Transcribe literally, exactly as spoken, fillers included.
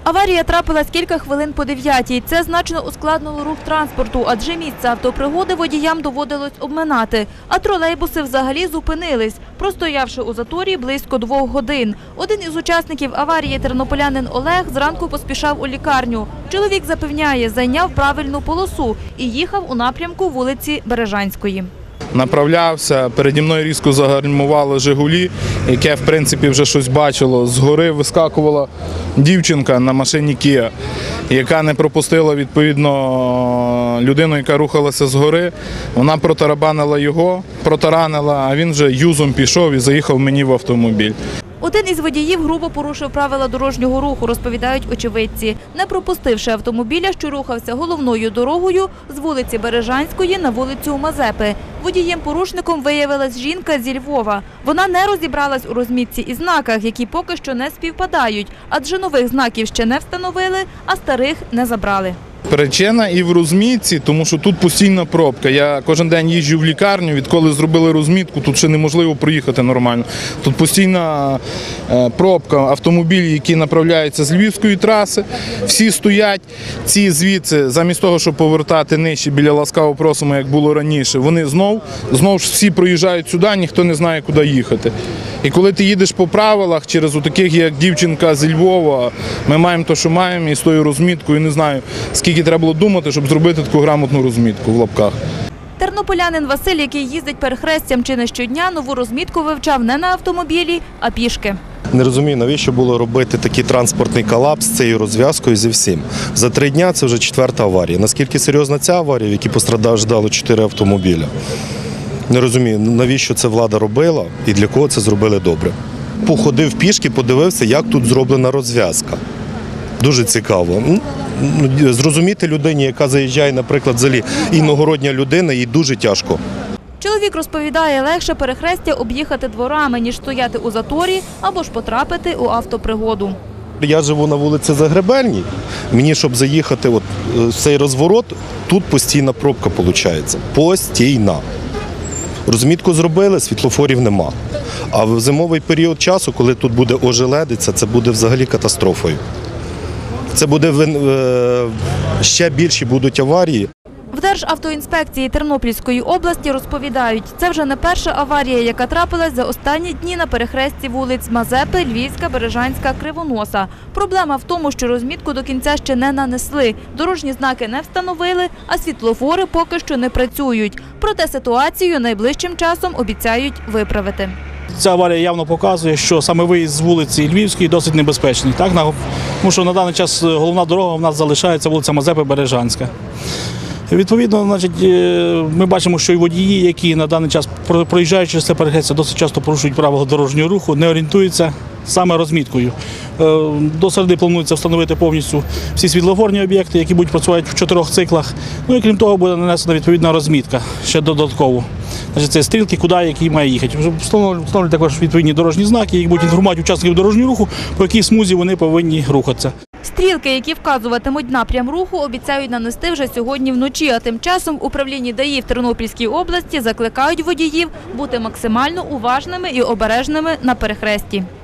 Аварія трапилась кілька хвилин по дев'ятій. Це значно ускладнило рух транспорту, адже місце автопригоди водіям доводилось обминати. А тролейбуси взагалі зупинились, простоявши у заторі близько двох годин. Один із учасників аварії, тернополянин Олег, зранку поспішав у лікарню. Чоловік запевняє, зайняв правильну полосу і їхав у напрямку вулиці Бережанської. Направлявся, переді мною різко загальмувало «Жигулі», яке, в принципі, вже щось бачило. Згори вискакувала дівчинка на машині «Кія», яка не пропустила, відповідно, людину, яка рухалася згори. Вона протарабанила його, протаранила, а він вже юзом пішов і заїхав мені в автомобіль. Один із водіїв грубо порушив правила дорожнього руху, розповідають очевидці. Не пропустивши автомобіля, що рухався головною дорогою з вулиці Бережанської на вулицю Мазепи. Водієм-порушником виявилась жінка зі Львова. Вона не розібралась у розмітці і знаках, які поки що не співпадають, адже нових знаків ще не встановили, а старих не забрали. Причина і в розмітці, тому що тут постійна пробка. Я кожен день їжджу в лікарню, відколи зробили розмітку, тут ще неможливо проїхати нормально. Тут постійна пробка, автомобілі, які направляються з львівської траси, всі стоять. Ці звідси, замість того, щоб повертати нижче біля ласкаво просимо, як було раніше, вони знов, знов всі проїжджають сюди, ніхто не знає, куди їхати. І коли ти їдеш по правилах, через таких, як дівчинка зі Львова, ми маємо те, що маємо, і з тою розміткою, не знаю, скільки треба було думати, щоб зробити таку грамотну розмітку в лапках. Тернополянин Василь, який їздить перехрестям чи не щодня, нову розмітку вивчав не на автомобілі, а пішки. Не розумію, навіщо було робити такий транспортний колапс з цією розв'язкою зі всім. За три дні це вже четверта аварія. Наскільки серйозна ця аварія, в якій постраждало чотири автомобіля? Не розумію, навіщо це влада робила і для кого це зробили добре. Походив пішки, подивився, як тут зроблена розв'язка. Дуже цікаво. Зрозуміти людині, яка заїжджає, наприклад, взагалі іногородня людина, їй дуже тяжко. Чоловік розповідає, легше перехрестя об'їхати дворами, ніж стояти у заторі або ж потрапити у автопригоду. Я живу на вулиці Загребельній. Мені, щоб заїхати от, в цей розворот, тут постійна пробка виходить. Постійна. Розмітку зробили, світлофорів нема. А в зимовий період часу, коли тут буде ожеледиця, це буде взагалі катастрофою. Це буде ще більші будуть аварії. В Державтоінспекції Тернопільської області розповідають, це вже не перша аварія, яка трапилась за останні дні на перехресті вулиць Мазепи, Львівська, Бережанська, Кривоноса. Проблема в тому, що розмітку до кінця ще не нанесли, дорожні знаки не встановили, а світлофори поки що не працюють. Проте ситуацію найближчим часом обіцяють виправити. Ця аварія явно показує, що саме виїзд з вулиці Львівської досить небезпечний. Так? Тому що на даний час головна дорога в нас залишається вулиця Мазепи, Бережанська. Відповідно, значить, ми бачимо, що і водії, які на даний час проїжджають через це перехрестя, досить часто порушують правила дорожнього руху, не орієнтуються саме розміткою. До середи планується встановити повністю всі світлофорні об'єкти, які будуть працювати в чотирьох циклах. Ну і крім того, буде нанесена відповідна розмітка ще додатково. Значить, це стрілки, куди який має їхати. Встановлюють також відповідні дорожні знаки, які будуть інформувати учасників дорожнього руху, по якій смузі вони повинні рухатися. Стрілки, які вказуватимуть напрям руху, обіцяють нанести вже сьогодні вночі, а тим часом в управлінні ДАІ в Тернопільській області закликають водіїв бути максимально уважними і обережними на перехресті.